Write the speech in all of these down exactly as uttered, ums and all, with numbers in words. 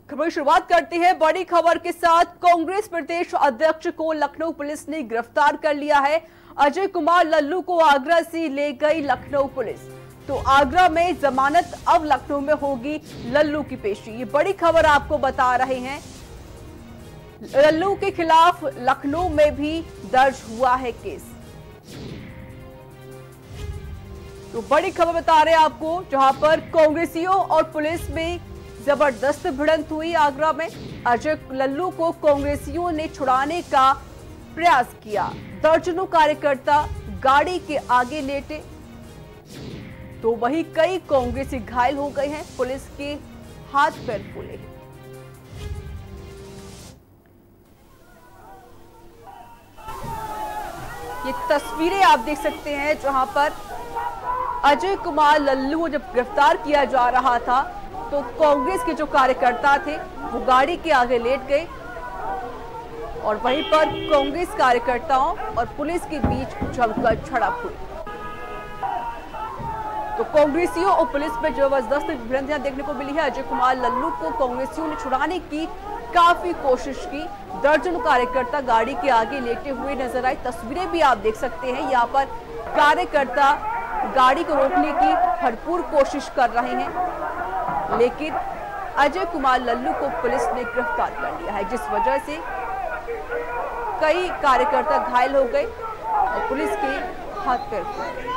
खबर शुरुआत करते हैं बड़ी खबर के साथ। कांग्रेस प्रदेश अध्यक्ष को लखनऊ पुलिस ने गिरफ्तार कर लिया है। अजय कुमार लल्लू को आगरा से ले गई लखनऊ पुलिस। तो आगरा में जमानत, अब लखनऊ में होगी लल्लू की पेशी। ये बड़ी खबर आपको बता रहे हैं। लल्लू के खिलाफ लखनऊ में भी दर्ज हुआ है केस। तो बड़ी खबर बता रहे हैं आपको, जहां पर कांग्रेसियों और पुलिस में जबरदस्त भिड़ंत हुई आगरा में। अजय लल्लू को कांग्रेसियों ने छुड़ाने का प्रयास किया। दर्जनों कार्यकर्ता गाड़ी के आगे लेटे, तो वहीं कई कांग्रेसी घायल हो गए हैं। पुलिस के हाथ पैर फूले हैं। ये तस्वीरें आप देख सकते हैं, जहां पर अजय कुमार लल्लू को जब गिरफ्तार किया जा रहा था तो कांग्रेस के जो कार्यकर्ता थे वो गाड़ी के आगे लेट गए और वहीं पर कांग्रेस कार्यकर्ताओं और पुलिस के बीच जमकर झड़प हुई। तो कांग्रेसियों और पुलिस में जबरदस्त भिड़ंत देखने को मिली है। अजय कुमार लल्लू को कांग्रेसियों ने छुड़ाने की काफी कोशिश की। दर्जनों कार्यकर्ता गाड़ी के आगे लेटे हुए नजर आए। तस्वीरें भी आप देख सकते हैं। यहाँ पर कार्यकर्ता गाड़ी को रोकने की भरपूर कोशिश कर रहे हैं, लेकिन अजय कुमार लल्लू को पुलिस ने गिरफ्तार कर लिया है, जिस वजह से कई कार्यकर्ता घायल हो गए और पुलिस के हाथ पैर फूले।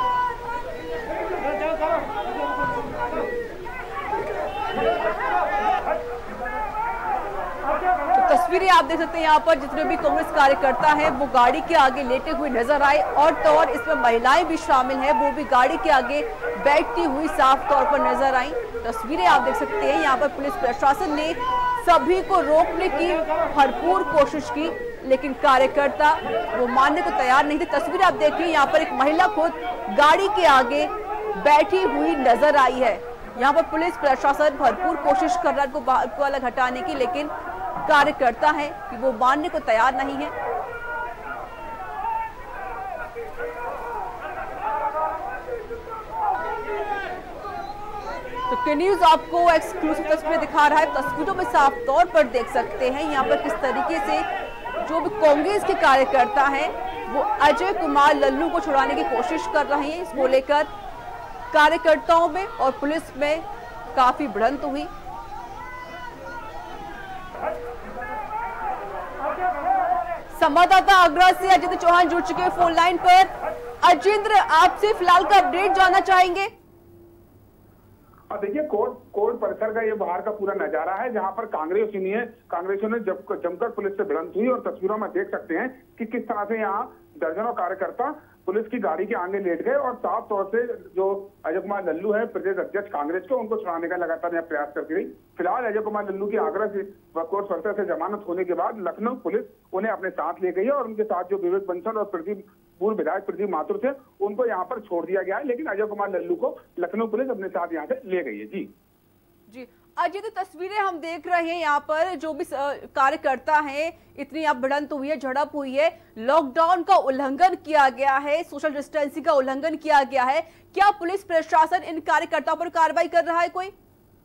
तो तस्वीरें आप देख सकते हैं। यहाँ पर जितने भी कांग्रेस कार्यकर्ता हैं वो गाड़ी के आगे लेटे हुए नजर आए और तो और इसमें महिलाएं भी शामिल हैं, वो भी गाड़ी के आगे बैठती हुई साफ तौर पर नजर आई। तस्वीरें आप देख सकते हैं। यहाँ पर पुलिस प्रशासन ने सभी को रोकने की भरपूर कोशिश की, लेकिन कार्यकर्ता वो मानने को तैयार नहीं थे। तस्वीरें आप देखिए, यहाँ पर एक महिला खुद गाड़ी के आगे बैठी हुई नजर आई है। यहाँ पर पुलिस प्रशासन भरपूर कोशिश कर रहा है को बाहर को अलग हटाने की, लेकिन कार्यकर्ता है कि वो मानने को तैयार नहीं है। तो के न्यूज आपको एक्सक्लूसिव तस्वीरें दिखा रहा है। तस्वीरों में साफ तौर पर देख सकते हैं यहाँ पर किस तरीके से जो भी कांग्रेस के कार्यकर्ता हैं वो अजय कुमार लल्लू को छुड़ाने की कोशिश कर रहे हैं। इसको लेकर कार्यकर्ताओं में और पुलिस में काफी भिड़ंत हुई। संवाददाता आगरा से अजित चौहान जुड़ चुके हैं फोन लाइन पर। अजिंद्र, आपसे फिलहाल का अपडेट जानना चाहेंगे। देखिए, कोर्ट कोर्ट परिसर का ये बाहर का पूरा नजारा है, जहां पर कांग्रेसियों कांग्रेसियों ने जब जमकर पुलिस से भिड़ंत हुई और तस्वीरों में देख सकते हैं कि किस तरह से यहाँ दर्जनों कार्यकर्ता पुलिस की गाड़ी के आगे लेट गए और साफ तौर से जो अजय कुमार लल्लू है प्रदेश अध्यक्ष कांग्रेस को, उनको छुड़ाने का लगातार यहाँ प्रयास करती रही। फिलहाल अजय कुमार लल्लू की आगरा से कोर्ट परिसर से जमानत होने के बाद लखनऊ पुलिस उन्हें अपने साथ ले गई है और उनके साथ जो विवेक बंसल और प्रदीप पूर्व विधायक प्रदीप माथुर थे उनको यहाँ पर छोड़ दिया गया है, लेकिन अजय कुमार लल्लू को लखनऊ पुलिस अपने साथ यहाँ से ले गई है। जी जी अजय, तो तस्वीरें हम देख रहे हैं यहाँ पर जो भी कार्यकर्ता हैं, इतनी अब भिड़ंत हुई है, झड़प हुई है, लॉकडाउन का उल्लंघन किया गया है, सोशल डिस्टेंसिंग का उल्लंघन किया गया है। क्या पुलिस प्रशासन इन कार्यकर्ताओं पर कार्रवाई कर रहा है कोई?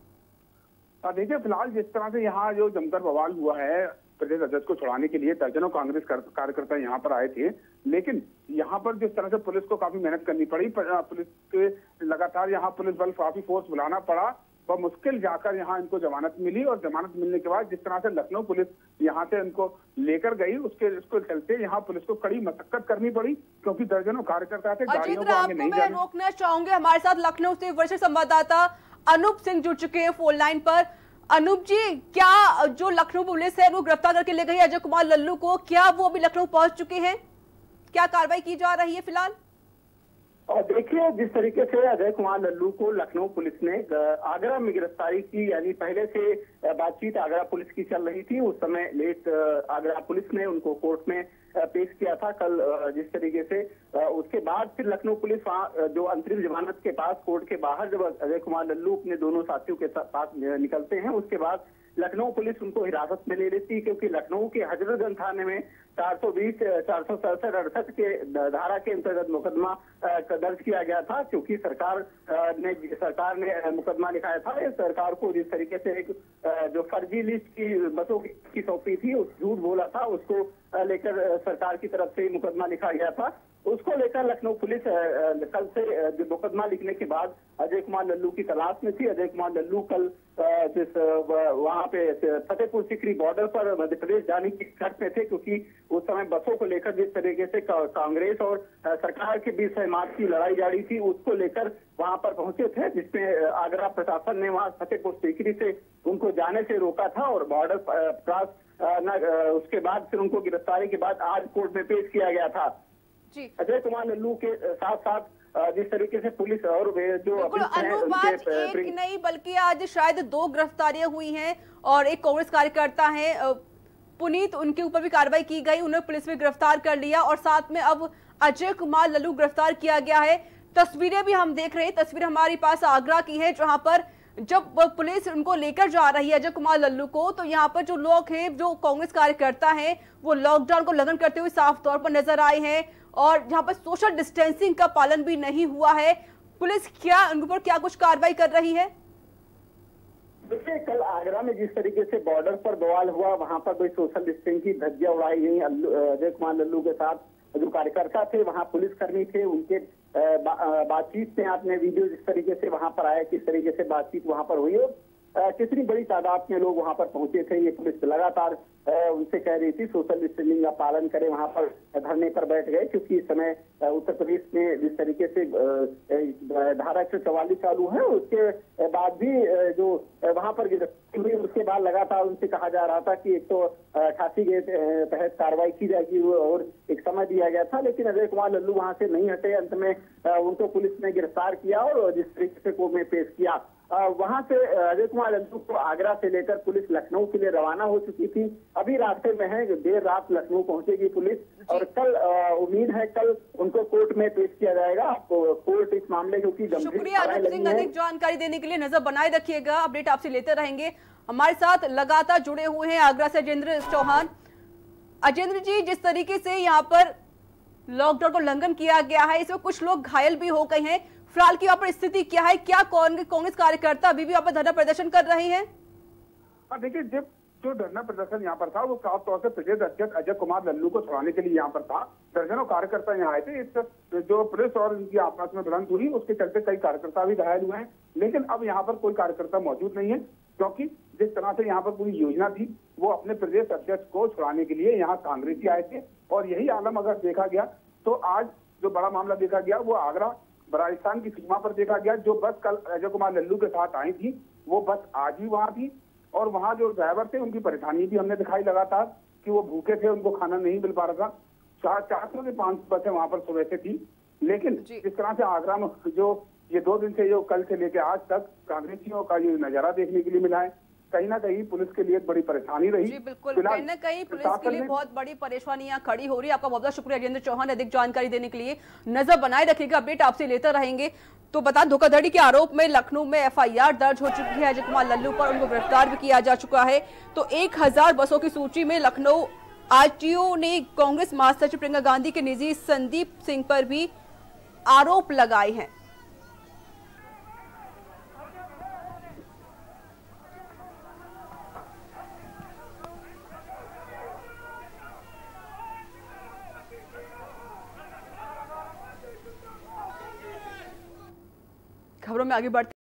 देखिए, फिलहाल जिस तरह से यहाँ जो जमकर बवाल हुआ है, प्रदेश अध्यक्ष को छुड़ाने के लिए दर्जनों कांग्रेस कार्यकर्ता यहाँ पर आए थे, लेकिन यहाँ पर जिस तरह से पुलिस को काफी मेहनत करनी पड़ी, पुलिस के लगातार यहाँ पुलिस बल काफी फोर्स बुलाना पड़ा, वह मुश्किल जाकर यहाँ इनको जमानत मिली और जमानत मिलने के बाद जिस तरह से लखनऊ पुलिस यहाँ से इनको लेकर गई, उसके उसको चलते यहाँ पुलिस को कड़ी मशक्कत करनी पड़ी, क्योंकि दर्जनों कार्यकर्ता थे, गाड़ियों को आगे नहीं जाने। रोकना चाहूंगे, हमारे साथ लखनऊ से वरिष्ठ संवाददाता अनूप सिंह जुड़ चुके हैं फोन लाइन पर। अनूप जी, क्या जो लखनऊ पुलिस है वो गिरफ्तार करके ले गई अजय कुमार लल्लू को, क्या वो अभी लखनऊ पहुंच चुके हैं? क्या कार्रवाई की जा रही है फिलहाल? और देखिए, जिस तरीके से अजय कुमार लल्लू को लखनऊ पुलिस ने आगरा में गिरफ्तारी की, यानी पहले से बातचीत आगरा पुलिस की चल रही थी, उस समय लेट आगरा पुलिस ने उनको कोर्ट में पेश किया था कल। जिस तरीके से उसके बाद फिर लखनऊ पुलिस जो अंतरिम जमानत के पास कोर्ट के बाहर जब अजय कुमार लल्लू अपने दोनों साथियों के पास निकलते हैं, उसके बाद लखनऊ पुलिस उनको हिरासत में ले लेती, क्योंकि लखनऊ के हजरतगंज थाने में चार सौ बीस चार सौ सड़सठ अड़सठ के धारा के अंतर्गत मुकदमा दर्ज किया गया था, क्योंकि सरकार ने सरकार ने मुकदमा लिखाया था। सरकार को जिस तरीके से एक जो फर्जी लिस्ट की बसों की सौंपी थी, उस झूठ बोला था, उसको लेकर सरकार की तरफ से मुकदमा लिखा गया था। उसको लेकर लखनऊ पुलिस कल से मुकदमा लिखने के बाद अजय कुमार लल्लू की तलाश में थी। अजय कुमार लल्लू कल जिस वहां पे फतेहपुर सीकरी बॉर्डर पर मध्य प्रदेश जाने की खर्च में थे, क्योंकि उस समय बसों को लेकर जिस तरीके से कांग्रेस और सरकार के बीच सहमात की लड़ाई जारी थी, उसको लेकर वहां पर पहुंचे थे, जिसमें आगरा प्रशासन ने वहां फतेहपुर सीकरी से उनको जाने से रोका था और बॉर्डर क्रॉस उसके बाद फिर उनको गिरफ्तारी के बाद आज कोर्ट में पेश किया गया था। अजय कुमार लल्लू के साथ साथ जिस तरीके से पुलिस और जो अनुवाद एक नहीं बल्कि आज शायद दो गिरफ्तारियां हुई हैं और एक कांग्रेस कार्यकर्ता है पुनीत, उनके ऊपर भी कार्रवाई की गई, उन्हें पुलिस में गिरफ्तार कर लिया और साथ में अब अजय कुमार लल्लू गिरफ्तार किया गया है। तस्वीरें भी हम देख रहे हैं, तस्वीर हमारे पास आगरा की है, जहां पर जब पुलिस उनको लेकर जा रही है अजय कुमार लल्लू को, तो यहाँ पर जो लोग हैं, जो कांग्रेस कार्यकर्ता हैं, वो लॉकडाउन को उल्लंघन करते हुए साफ तौर पर नजर आए हैं और यहाँ पर सोशल डिस्टेंसिंग का पालन भी नहीं हुआ है। पुलिस क्या उनके ऊपर क्या कुछ कार्रवाई कर रही है? देखिए, कल आगरा में जिस तरीके से बॉर्डर पर बवाल हुआ, वहां पर कोई सोशल डिस्टेंसिंग की धज्जियां उड़ाई गई अजय कुमार लल्लू के साथ जो कार्यकर्ता थे, वहां पुलिसकर्मी थे, उनके बा, बातचीत में आपने वीडियो जिस तरीके से वहां पर आया, किस तरीके से बातचीत वहां पर हुई और कितनी बड़ी तादाद में लोग वहां पर पहुंचे थे। ये पुलिस लगातार उनसे कह रही थी सोशल डिस्टेंसिंग का पालन करें, वहां पर धरने पर बैठ गए, क्योंकि इस समय उत्तर प्रदेश में जिस तरीके से धारा एक सौ चौवालीस चालू है, उसके बाद भी जो वहां पर गिरफ्तारी हुई, उसके बाद लगातार उनसे कहा जा रहा था कि एक सौ अठासी के तहत कार्रवाई की जाएगी और एक समय दिया गया था, लेकिन अजय कुमार लल्लू वहां से नहीं हटे। अंत में उनको पुलिस ने गिरफ्तार किया और जिस तरीके से कोर्ट में पेश किया, वहां से अजय कुमार लल्लू को आगरा से लेकर पुलिस लखनऊ के लिए रवाना हो चुकी थी। अभी रास्ते में है, देर रात लखनऊ पहुंचेगी पुलिस और कल उम्मीद है कल उनको कोर्ट में पेश किया जाएगा। कोर्ट इस मामले क्योंकि गंभीर शुक्रिया अनूप सिंह, अधिक जानकारी देने के लिए नजर बनाए रखिएगा, अपडेट आपसे लेते रहेंगे। हमारे साथ लगातार जुड़े हुए हैं आगरा से अजेंद्र चौहान। अजेंद्र जी, जिस तरीके से यहाँ पर लॉकडाउन को उल्लंघन किया गया है, इसमें कुछ लोग घायल भी हो गए हैं, फिलहाल की यहाँ पर स्थिति क्या है? क्या कांग्रेस कार्यकर्ता अभी भी यहाँ पर धरना प्रदर्शन कर रहे हैं? देखिए, जब जो धरना प्रदर्शन यहाँ पर था वो साफ तौर से प्रदेश अध्यक्ष अजय कुमार लल्लू को छुड़ाने के लिए यहाँ पर था। दर्जनों कार्यकर्ता यहाँ आए थे। इस जो पुलिस और उनकी आपस में भिड़ंत हुई, उसके चलते कई कार्यकर्ता भी घायल हुए हैं, लेकिन अब यहाँ पर कोई कार्यकर्ता मौजूद नहीं है, क्योंकि जिस तरह से यहाँ पर पूरी योजना थी, वो अपने प्रदेश अध्यक्ष को छुड़ाने के लिए यहाँ कांग्रेसी आए थे और यही आलम अगर देखा गया तो आज जो बड़ा मामला देखा गया वो आगरा राजस्थान की सीमा पर देखा गया। जो बस कल अजय कुमार लल्लू के साथ आई थी, वो बस आज भी वहां थी और वहां जो ड्राइवर थे उनकी परेशानी भी हमने दिखाई लगातार कि वो भूखे थे, उनको खाना नहीं मिल पा रहा था। चार चार सौ से पांच सौ बसें वहां पर सुबह से थी, लेकिन जिस तरह से आगरा में जो ये दो दिन से जो कल से लेकर आज तक कांग्रेसियों का ये नजारा देखने के लिए मिला है, कहीं ना कहीं पुलिस के लिए बड़ी परेशानी रही। जी बिल्कुल, कहीं ना कहीं पुलिस के लिए बहुत बड़ी परेशानी यहाँ खड़ी हो रही है। आपका बहुत बहुत शुक्रिया अजेंद्र चौहान, अधिक जानकारी देने के लिए। नजर बनाए रखिएगा, अपडेट आपसे लेते रहेंगे। तो बता, धोखाधड़ी के आरोप में लखनऊ में एफ आई आर दर्ज हो चुकी है अजय कुमार लल्लू पर, उनको गिरफ्तार भी किया जा चुका है। तो एक हजार बसों की सूची में लखनऊ आर टी ओ ने कांग्रेस महासचिव प्रियंका गांधी के निजी संदीप सिंह पर भी आरोप लगाए हैं। खबरों में आगे बढ़ते